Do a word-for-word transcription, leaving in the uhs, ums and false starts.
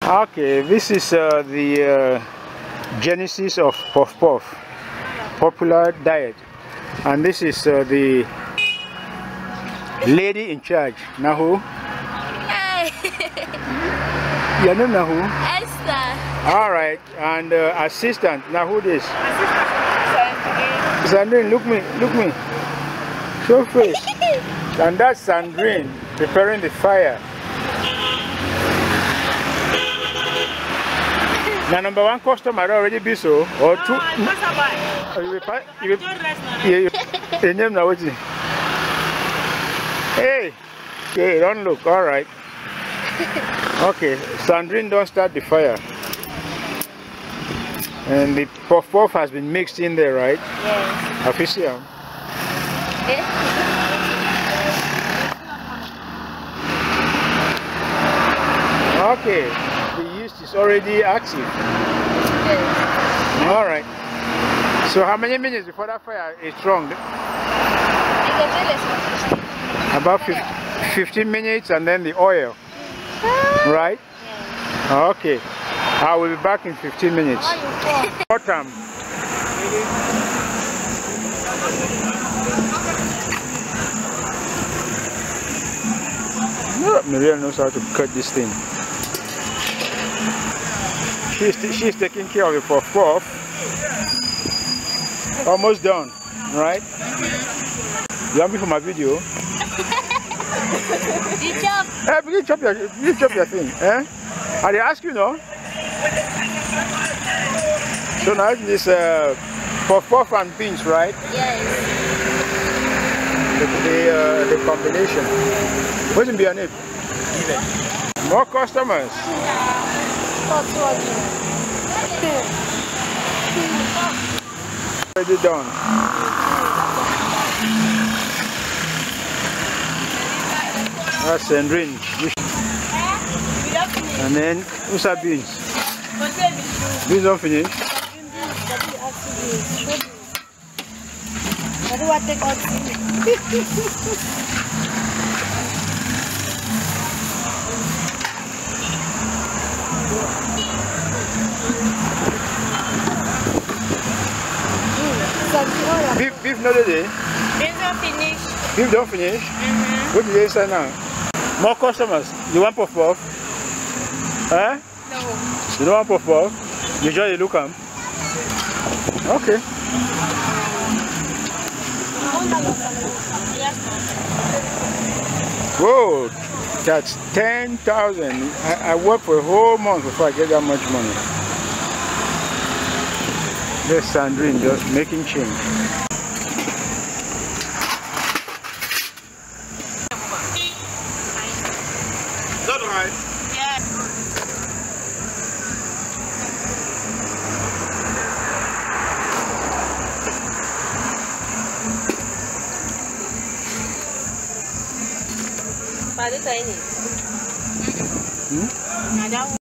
Okay, this is uh, the uh, genesis of Puff Puff, popular diet, and this is uh, the lady in charge, Nahu. Hey. Your name Nahu? Esther. All right, and uh, assistant Nahu this. Assistant Sandrine, look me, look me. Show face. And that's Sandrine preparing the fire. Now, number one customer already be so, or two. Oh, you will, you will, you, your name now what is it? Hey, okay, don't look. All right. Okay, Sandrine, don't start the fire. And the puff puff has been mixed in there, right? Yes. Official. Okay, the yeast is already active. Yes. All right. So how many minutes before that fire is strong? About fifteen minutes, and then the oil. Right? Yes. Okay. I will be back in fifteen minutes. Bottom. Maria knows how to cut this thing. She's, she's taking care of the puff puff. Almost done, right? You want me for my video? You chop. Eh, you chop your, you chop your thing, eh? I ask you, no? So now this uh, puff puff and beans, right? Yes. The the, uh, the combination. What's in behind it? More customers. Already done. That's Sandrine. And then what's that beans? Beans don't finish. Beef, beef not today. Beef don't finish. Beef don't finish. Mm-hmm. What did they say now? More customers. You want puff puff? Huh? No. You don't want puff puff? You just look at them. Okay. Whoa, that's ten thousand. I, I work for a whole month before I get that much money. There's Sandrine just making change. Is that right? Yeah. Father, tiny. Hmm?